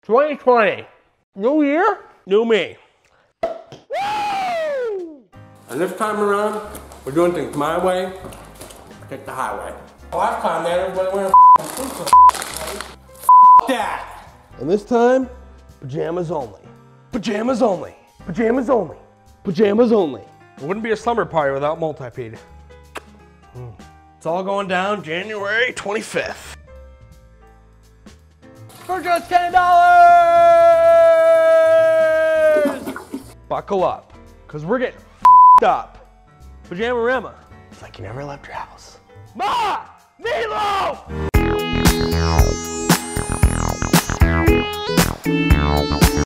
2020. New year, new me. Woo! And this time around, we're doing things my way. I take the highway. Last time, man, everybody wearing suits. That. And this time, pajamas only. Pajamas only. Pajamas only. Pajamas only. It wouldn't be a slumber party without multi-ped. It's all going down January 25th. For just $10! Buckle up, because we're getting up. PAJAMA. It's like you never left your house. Ma! Meatloaf!